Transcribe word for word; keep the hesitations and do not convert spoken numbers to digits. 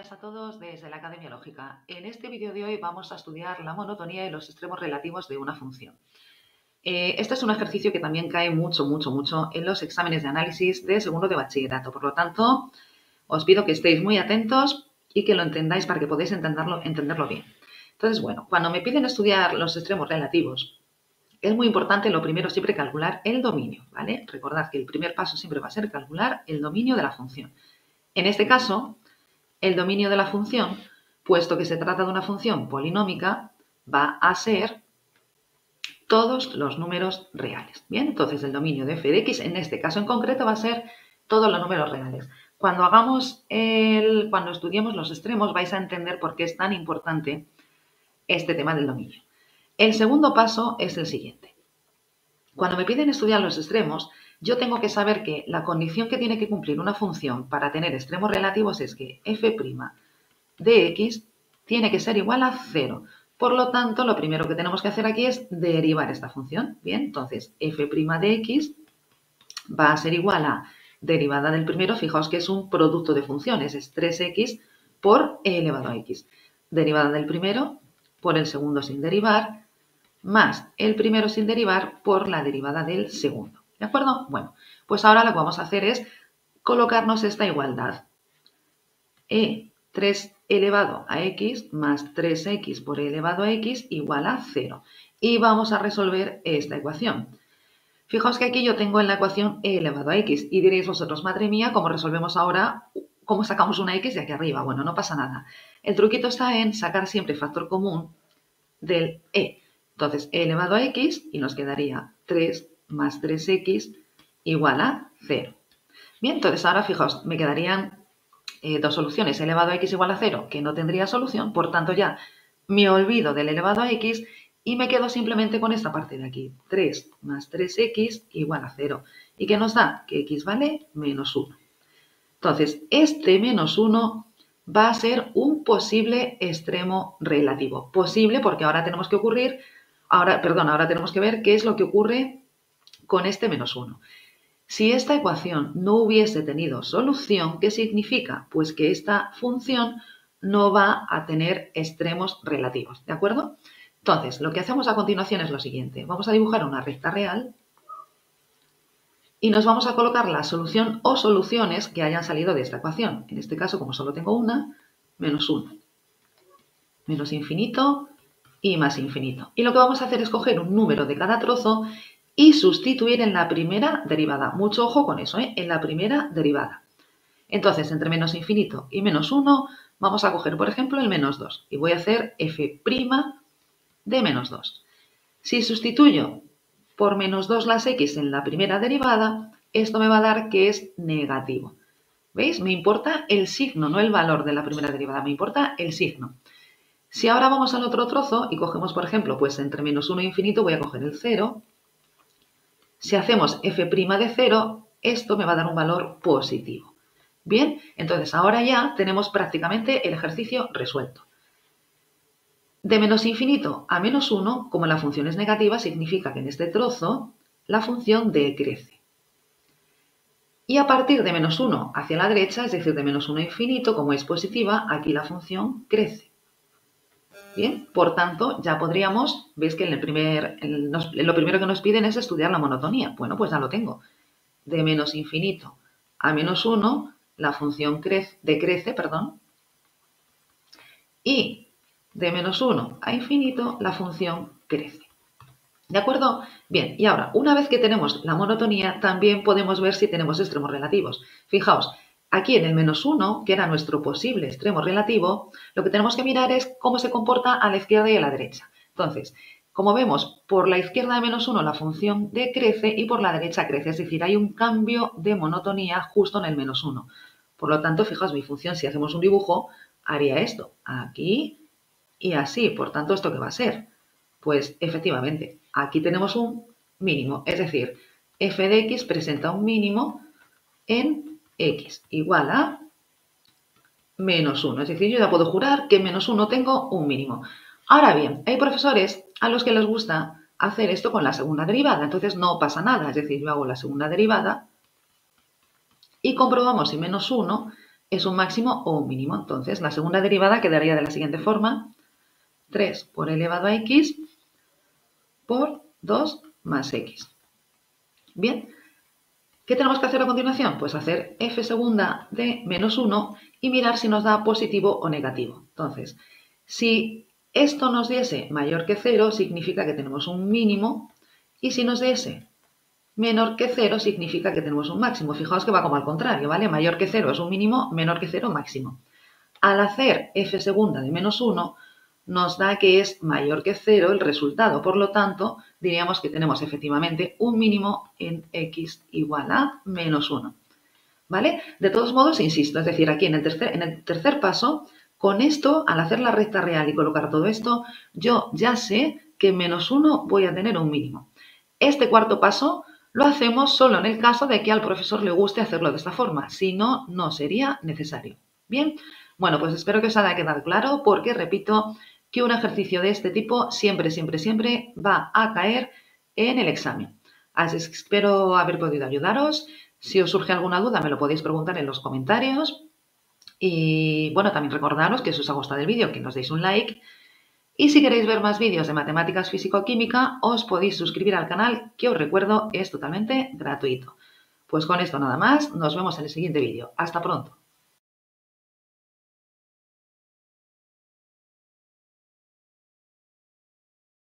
días a todos desde la Academia Lógica. En este vídeo de hoy vamos a estudiar la monotonía y los extremos relativos de una función. Eh, este es un ejercicio que también cae mucho, mucho, mucho en los exámenes de análisis de segundo de bachillerato. Por lo tanto, os pido que estéis muy atentos y que lo entendáis para que podáis entenderlo, entenderlo bien. Entonces, bueno, cuando me piden estudiar los extremos relativos, es muy importante lo primero siempre calcular el dominio, ¿vale? Recordad que el primer paso siempre va a ser calcular el dominio de la función. En este caso, el dominio de la función, puesto que se trata de una función polinómica, va a ser todos los números reales. Bien, entonces el dominio de f de x, en este caso en concreto, va a ser todos los números reales. Cuando hagamos el, cuando estudiemos los extremos, vais a entender por qué es tan importante este tema del dominio. El segundo paso es el siguiente. Cuando me piden estudiar los extremos, yo tengo que saber que la condición que tiene que cumplir una función para tener extremos relativos es que f' de x tiene que ser igual a cero. Por lo tanto, lo primero que tenemos que hacer aquí es derivar esta función. Bien, entonces f' de x va a ser igual a derivada del primero, fijaos que es un producto de funciones, es tres x por e elevado a x. Derivada del primero por el segundo sin derivar, más el primero sin derivar por la derivada del segundo. ¿De acuerdo? Bueno, pues ahora lo que vamos a hacer es colocarnos esta igualdad. E tres elevado a x más tres x por e elevado a x igual a cero. Y vamos a resolver esta ecuación. Fijaos que aquí yo tengo en la ecuación e elevado a x. Y diréis vosotros, madre mía, ¿cómo resolvemos ahora? ¿Cómo sacamos una x de aquí arriba? Bueno, no pasa nada. El truquito está en sacar siempre factor común del e. Entonces, e elevado a x y nos quedaría tres más tres x igual a cero. Bien, entonces ahora fijaos, me quedarían eh, dos soluciones. E elevado a x igual a cero, que no tendría solución, por tanto ya me olvido del elevado a x y me quedo simplemente con esta parte de aquí. tres más tres x igual a cero. ¿Y qué nos da? Que x vale menos uno. Entonces, este menos uno va a ser un posible extremo relativo. Posible porque ahora tenemos que ocurrir, ahora, perdón, ahora tenemos que ver qué es lo que ocurre con este menos uno. Si esta ecuación no hubiese tenido solución, ¿qué significa? Pues que esta función no va a tener extremos relativos, ¿de acuerdo? Entonces, lo que hacemos a continuación es lo siguiente. Vamos a dibujar una recta real y nos vamos a colocar la solución o soluciones que hayan salido de esta ecuación. En este caso, como solo tengo una, menos uno. Menos infinito y más infinito. Y lo que vamos a hacer es coger un número de cada trozo y sustituir en la primera derivada. Mucho ojo con eso, ¿eh? En la primera derivada. Entonces, entre menos infinito y menos uno, vamos a coger, por ejemplo, el menos dos. Y voy a hacer f' de menos dos. Si sustituyo por menos dos las x en la primera derivada, esto me va a dar que es negativo. ¿Veis? Me importa el signo, no el valor de la primera derivada, me importa el signo. Si ahora vamos al otro trozo y cogemos, por ejemplo, pues entre menos uno e infinito voy a coger el cero. Si hacemos f' de cero, esto me va a dar un valor positivo. Bien, entonces ahora ya tenemos prácticamente el ejercicio resuelto. De menos infinito a menos uno, como la función es negativa, significa que en este trozo la función decrece. Y a partir de menos uno hacia la derecha, es decir, de menos uno a infinito, como es positiva, aquí la función crece. Bien, por tanto, ya podríamos, veis que en el primer, en nos, lo primero que nos piden es estudiar la monotonía. Bueno, pues ya lo tengo. De menos infinito a menos uno, la función crece, decrece, perdón, y de menos uno a infinito, la función crece. ¿De acuerdo? Bien, y ahora, una vez que tenemos la monotonía, también podemos ver si tenemos extremos relativos. Fijaos, aquí en el menos uno, que era nuestro posible extremo relativo, lo que tenemos que mirar es cómo se comporta a la izquierda y a la derecha. Entonces, como vemos, por la izquierda de menos uno la función decrece y por la derecha crece, es decir, hay un cambio de monotonía justo en el menos uno. Por lo tanto, fijaos, mi función, si hacemos un dibujo, haría esto, aquí y así. Por tanto, ¿esto qué va a ser? Pues efectivamente, aquí tenemos un mínimo, es decir, f de x presenta un mínimo en x igual a menos uno. Es decir, yo ya puedo jurar que en menos uno tengo un mínimo. Ahora bien, hay profesores a los que les gusta hacer esto con la segunda derivada, entonces no pasa nada. Es decir, yo hago la segunda derivada y comprobamos si menos uno es un máximo o un mínimo. Entonces, la segunda derivada quedaría de la siguiente forma. tres por elevado a x por dos más x. Bien, ¿qué tenemos que hacer a continuación? Pues hacer f segunda de menos uno y mirar si nos da positivo o negativo. Entonces, si esto nos diese mayor que cero, significa que tenemos un mínimo, y si nos diese menor que cero, significa que tenemos un máximo. Fijaos que va como al contrario, ¿vale? Mayor que cero es un mínimo, menor que cero, máximo. Al hacer f segunda de menos uno, nos da que es mayor que cero el resultado. Por lo tanto, diríamos que tenemos efectivamente un mínimo en x igual a menos uno. ¿Vale? De todos modos, insisto, es decir, aquí en el tercer, en el tercer paso, con esto, al hacer la recta real y colocar todo esto, yo ya sé que en menos uno voy a tener un mínimo. Este cuarto paso lo hacemos solo en el caso de que al profesor le guste hacerlo de esta forma. Si no, no sería necesario. Bien, bueno, pues espero que os haya quedado claro porque, repito, que un ejercicio de este tipo siempre, siempre, siempre va a caer en el examen. Así es que espero haber podido ayudaros. Si os surge alguna duda me lo podéis preguntar en los comentarios. Y bueno, también recordaros que si os ha gustado el vídeo que nos deis un like. Y si queréis ver más vídeos de matemáticas físico-química, os podéis suscribir al canal, que os recuerdo es totalmente gratuito. Pues con esto nada más, nos vemos en el siguiente vídeo. Hasta pronto.